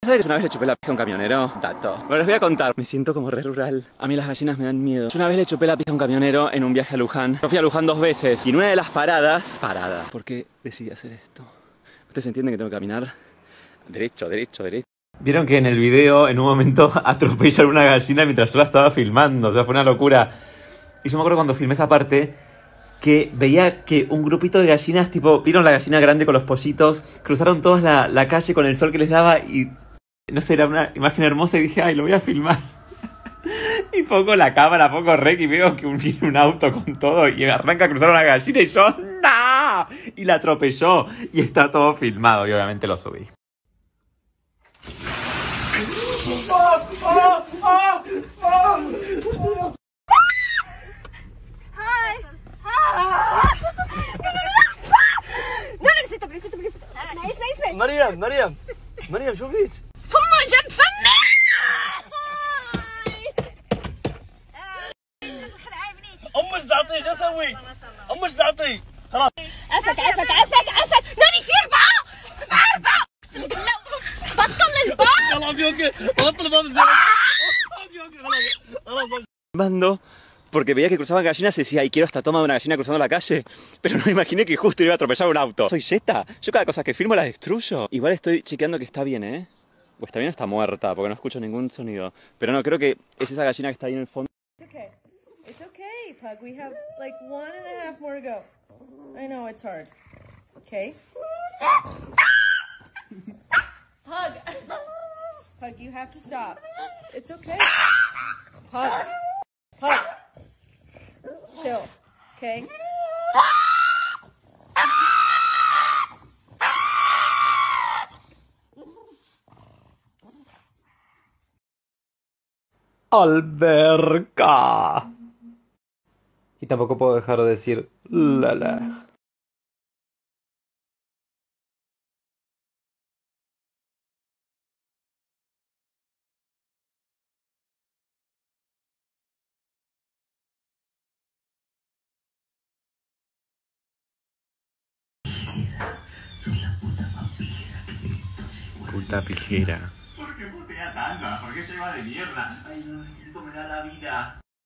¿Sabes que una vez le chupé la pija a un camionero? Tato. Bueno, les voy a contar. Me siento como re rural. A mí las gallinas me dan miedo. Yo una vez le chupé la pija a un camionero en un viaje a Luján. Yo fui a Luján 2 veces y en una de las paradas... ¿Por qué decidí hacer esto? ¿Ustedes entienden que tengo que caminar? Derecho, derecho, derecho. Vieron que en el video, en un momento, atropellan una gallina mientras yo la estaba filmando. O sea, fue una locura. Y yo me acuerdo cuando filmé esa parte que veía que un grupito de gallinas, tipo, ¿vieron la gallina grande con los pollitos? Cruzaron todos la calle con el sol que les daba y... No sé, era una imagen hermosa y dije, ay, lo voy a filmar. Y pongo la cámara, pongo rec y veo que viene un auto con todo y arranca a cruzar una gallina y yo, ¡no! Y la atropelló y está todo filmado y obviamente lo subí. مريم شوفيك فما جنب فمي امش تعطي شو اسوي؟ امش تعطي خلاص عفك ناني في أربعة اقسم بالله بطل الباب يلا اوكي بطل الباب زين اوكي خلاص Mando porque veía que cruzaban gallinas y decía, ay, quiero esta toma de una gallina cruzando la calle. Pero no imaginé que justo iba a atropellar un auto. Soy Jetta. Yo cada cosa que filmo la destruyo. Igual estoy chequeando que está bien, ¿eh? O está bien o está muerta, porque no escucho ningún sonido. Pero no, creo que es esa gallina que está ahí en el fondo. It's okay, Pug. We have like 1.5 more to go. I know it's hard. Okay? Pug! Pug, you have to stop. It's okay. Pug. Pug. Chill. Okay? ¡Alberca! Y tampoco puedo dejar de decir Lala. Puta pijera. ¿Por qué putea tanto? ¿Por qué se va de mierda? Ay, no, esto me da la vida.